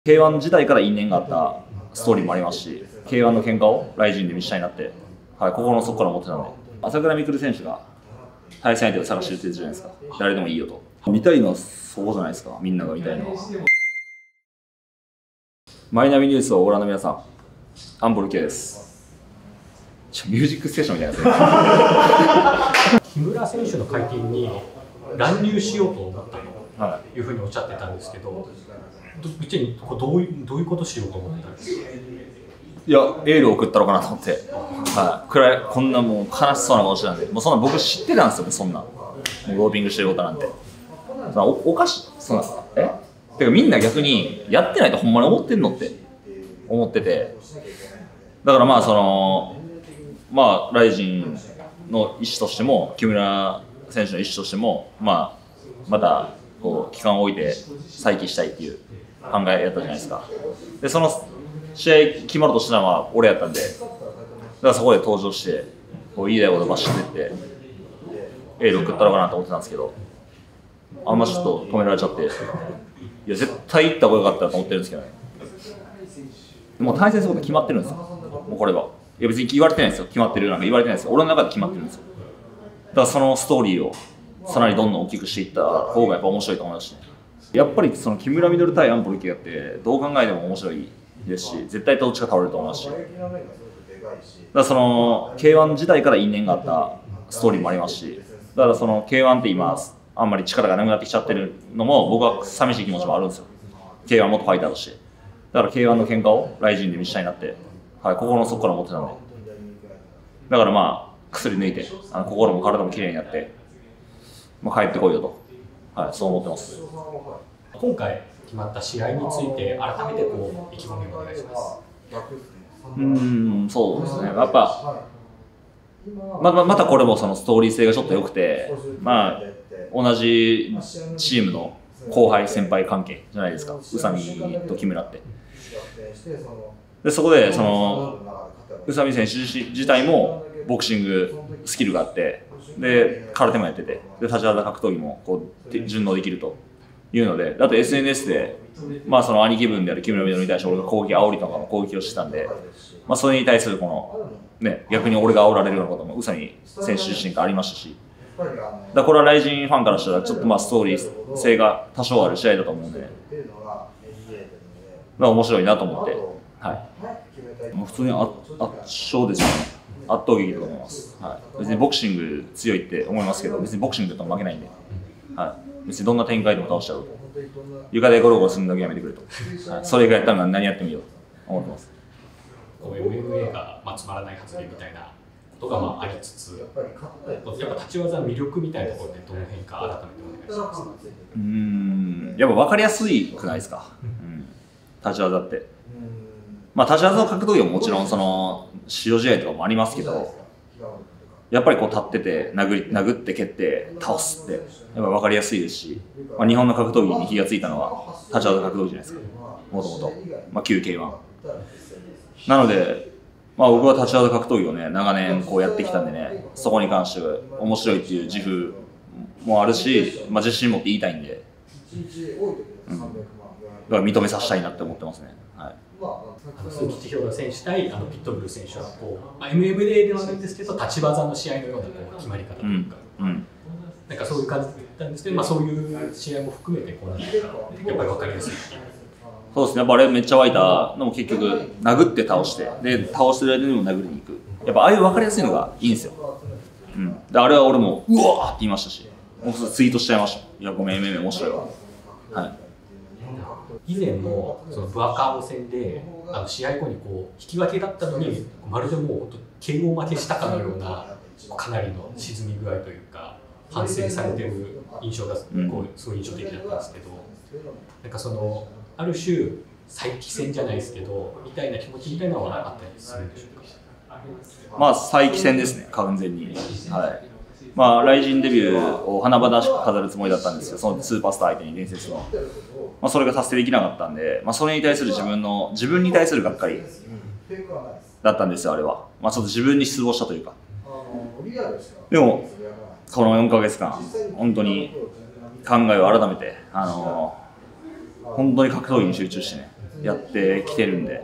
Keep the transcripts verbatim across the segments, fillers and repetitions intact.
ケーワン 自体から因縁があったストーリーもありますし、ケーワン の喧嘩をライジンで見したいなって、はい、心の底から思ってたんで、朝倉未来選手が対戦相手を探してるって言ってるじゃないですか。誰でもいいよと。見たいのはそこじゃないですか、みんなが見たいのは。マイナビニュースをご覧の皆さん、アンボルキアです。ちょミュージックステーションみたいなやつ。 木村選手の会見に乱入しようと思ったというふうにおっしゃってたんですけど、うちにどういうどういうことしようと思ってたんですか。 いや、エールを送ったのかなと思って、はい、暗いこんなもう悲しそうな顔してたんで、もうそんな僕知ってたんですよ、そんな、もうドーピングしてることなんて。その お, おかしそのえてかみんな逆にやってないとほんまに思ってんのって思ってて、だからまあそのまあライジンの意思としても木村選手の意思としても、まあ、またこう期間を置いて再起したいっていう考えやったじゃないですか。でその試合決まるとしたのは俺やったんで、だからそこで登場してこう言いたいことバシッて言ってエール送ったのかなと思ってたんですけど、あんまちょっと止められちゃって、いや絶対行った方が良かったと思ってるんですけどね。もう対戦すること決まってるんですよ、もうこれは。いや別に言われてないんですよ、決まってるなんか言われてないんですよ、俺の中で決まってるんですよ。だからそのストーリーをさらにどんどん大きくしていった方がやっぱ面白いと思いますし、ね、やっぱりその木村稔対アンポルキアってどう考えても面白いですし、絶対どっちか倒れると思いますし、だからその ケーワン 自体から因縁があったストーリーもありますし、だからその ケーワン って今あんまり力がなくなってきちゃってるのも僕は寂しい気持ちもあるんですよ、 ケーワン 元ファイターとして。だから ケーワン の喧嘩をライジンで見したいなって、はい、心の底から思ってたんで、だからまあ薬抜いてあの心も体もきれいになって、まあ、帰ってこいよと、はい、そう思ってます。 今回決まった試合について改めてこう意気込みをお願いします。 うーん、そうですね、やっぱま, ま, またこれもそのストーリー性がちょっと良くて、まあ、同じチームの後輩先輩関係じゃないですか、宇佐美と木村って。でそこでその宇佐美選手自体もボクシングスキルがあって、で空手もやってて、で立ち技格闘技もこう順応できるというので、あと エスエヌエス で、まあ、その兄貴分である木村稔に対して俺が攻撃煽りとかの攻撃をしてたんで、まあ、それに対するこの、ね、逆に俺が煽られるようなことも宇佐美選手自身からありましたし、だからこれはライジンファンからしたらちょっとまあストーリー性が多少ある試合だと思うんで、まあ、面白いなと思って、はい、もう普通に圧勝ですよね、圧倒劇だと思います、はい、別にボクシング強いって思いますけど、別にボクシングだと負けないんで、はい、別にどんな展開でも倒しちゃうと、床でゴロゴロするだけやめてくれと、はい、それ以外やったら何やってもいいよと思ってます。 こう エムエムエー が、まあ、つまらない発言みたいなことがまあありつつ、やっぱ立ち技の魅力みたいなところでどの辺か改めてお願いします。 うーん、やっぱ分かりやすいくないですか、うん、立ち技って。まあ立ち技の格闘技はもちろんその使用試合とかもありますけど、やっぱりこう立ってて殴り殴って蹴って倒すってやっぱ分かりやすいですし、まあ、日本の格闘技に火がついたのは立ち技格闘技じゃないですか、もともと、まあ、旧 ケーワン なので、まあ、僕は立ち技格闘技をね長年こうやってきたんでね、そこに関しては面白いっていう自負もあるし、まあ、自信持って言いたいんで、うん、だから認めさせたいなって思ってますね、はい。 あの鈴木千尋選手対あのピットブル選手はこう、まあ、エムエムエー ではないんですけど立ち技の試合のようなこう決まり方というか、うんうん、なんかそういう感じだったんですけど、まあ、そういう試合も含めてこうなんかやっぱり分かりやすいっていう。 そうですね、やっぱあれめっちゃ湧いたのも結局殴って倒して、で倒してる間にも殴りに行く、やっぱああいう分かりやすいのがいいんですよ、うん、であれは俺もうわーって言いましたし、もうツイートしちゃいました。いやごめん、エムエムエー 面白いわ、はい。 以前もそのブアカード戦であの試合後にこう引き分けだったのにまるでもう ケーオー 負けしたかのようなかなりの沈み具合というか反省されてる印象がこう、うん、すごい印象的だったんですけど、なんかそのある種再起戦じゃないですけどみたいな気持ちみたいなのはあったりするんでしょうか。 まあ再起戦ですね、完全に、はい。まあ、ライジンデビューを華々しく飾るつもりだったんですけど、そのスーパースター相手に伝説の、まあ、それが達成できなかったんで、まあ、それに対する自分の自分に対するがっかりだったんですよ、あれは。まあ、ちょっと自分に失望したというか。でもこのよんかげつかん本当に考えを改めて、あのー、本当に格闘技に集中してね、 やってきてるんで、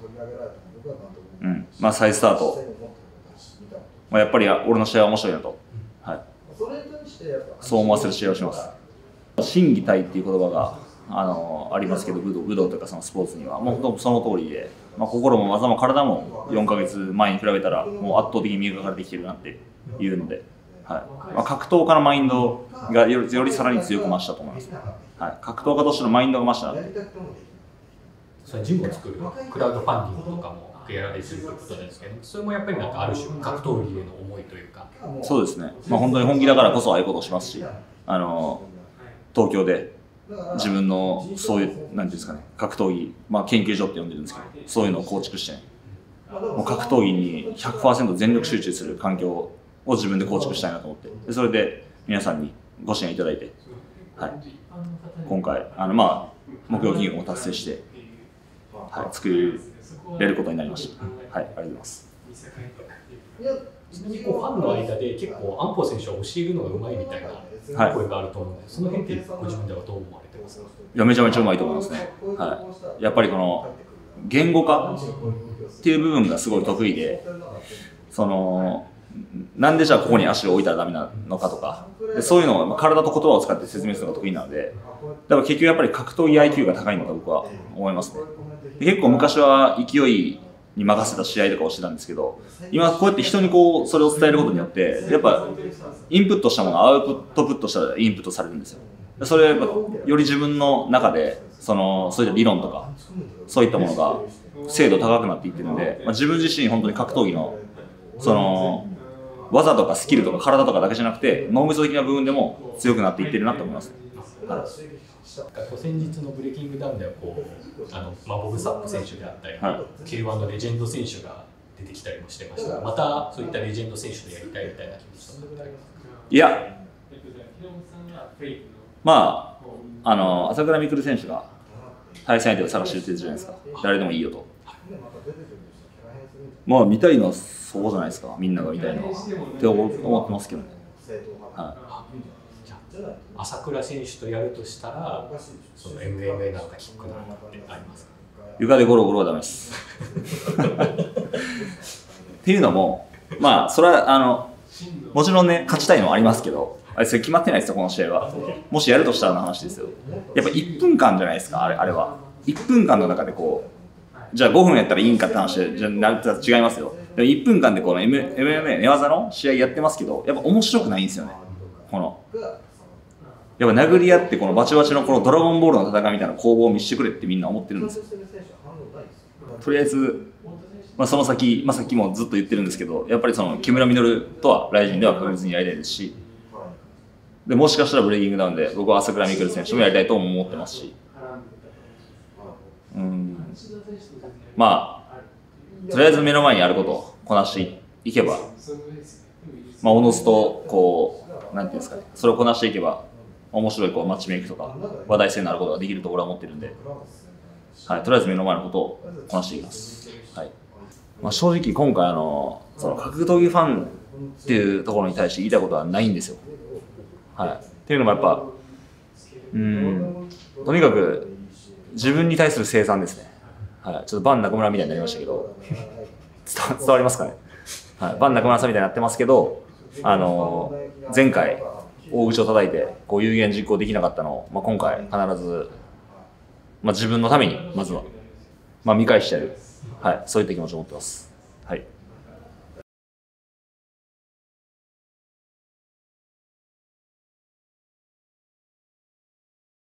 うんまあ、再スタート、まあ、やっぱり俺の試合は面白いなと、はい、そう思わせる試合をします。心技体っていう言葉があのありますけど、武道、武道というかそのスポーツにはもうその通りで、まあ、心も技も体もよんかげつまえに比べたらもう圧倒的に磨かれてきてるなっていうので、はいまあ、格闘家のマインドがより、よりさらに強く増したと思います、はい、格闘家としてのマインドが増したなって。 それジムを作るクラウドファンディングとかもやられてるということですけど、それもやっぱりなんかある種格闘技への思いというか。 そうですね、まあ、本当に本気だからこそああいうことをしますし、あの東京で自分のそういうなんていうんですかね、格闘技、まあ、研究所って呼んでるんですけど、そういうのを構築して、ね、もう格闘技に ひゃくパーセント 全力集中する環境を自分で構築したいなと思って、でそれで皆さんにご支援いただいて、はい、今回あの、まあ、目標金額を達成して、はい、作れることになりました。はい、ありがとうございます。 ちなみにこうファンの間で結構安保選手は教えるのがうまいみたいな声があると思うので、はい、その辺ってご自分ではどう思われてますか？ いや、めちゃめちゃうまいと思いますね。はい、やっぱりこの言語化っていう部分がすごい得意で、そのなんでじゃあここに足を置いたらダメなのかとか、でそういうのを体と言葉を使って説明するのが得意なので、だから結局やっぱり格闘技 アイキュー が高いのだと僕は思いますね。で結構昔は勢いに任せた試合とかをしてたんですけど、今こうやって人にこうそれを伝えることによってやっぱインプットしたものがアウトプットしたらインプットされるんですよ。それはやっぱより自分の中でそのそういった理論とかそういったものが精度高くなっていってるんで、まあ、自分自身本当に格闘技のその技とかスキルとか体とかだけじゃなくて脳みそ的な部分でも強くなっていってるなと思います。はい、 先日のブレイキングダウンではこうあの、まあ、ボブ・サップ選手であったり、はい、ケーワン のレジェンド選手が出てきたりもしてましたが、またそういったレジェンド選手とやりたいみたいな気持ちとかありますか？ いや、まああの朝倉未来選手が対戦相手を探してるって言ってるじゃないですか。誰でもいいよと。まあ見たいのはそうじゃないですか。みんなが見たいのはって思ってますけどね。はい、 朝倉選手とやるとしたら、その エムエムエー なのかキックなのかってありますか？ 床でゴロゴロはダメです。っていうのも、まあそれはあのもちろんね勝ちたいのはありますけど、あれそれ決まってないですよこの試合は。もしやるとしたらの話ですよ。やっぱいっぷんかんじゃないですかあれあれは。いっぷんかんの中でこう。じゃあごふんやったらいいんかって話で、じゃあ違いますよ。でもいっぷんかんでこの エムエムエー 寝技の試合やってますけど、やっぱ面白くないんですよね。このやっぱ殴り合ってこのバチバチのこのドラゴンボールの戦いみたいな攻防を見せてくれってみんな思ってるんですよ。とりあえず、まあ、その先、まあ、さっきもずっと言ってるんですけど、やっぱりその木村稔とはライジンでは確実にやりたいですし、でもしかしたらブレイキングダウンで僕は朝倉未来選手もやりたいと思ってますし、うん、まあとりあえず目の前にあることをこなしていけば、まあ、おのずとこうなんていうんですかね、それをこなしていけば面白いこうマッチメイクとか話題性のあることができると俺は思ってるんで、はい、とりあえず目の前のことをこなしていきます。はい、まあ、正直今回あのその格闘技ファンっていうところに対して言いたいことはないんですよ。はい、っていうのもやっぱうんとにかく自分に対する生産ですね。はい、ちょっとバン中村みたいになりましたけど伝わりますかね。はい、バン中村さんみたいになってますけど、あの前回大口を叩いてこう有言実行できなかったのを、まあ、今回必ず、まあ、自分のためにまずは、まあ、見返してやる、はい、そういった気持ちを持ってます。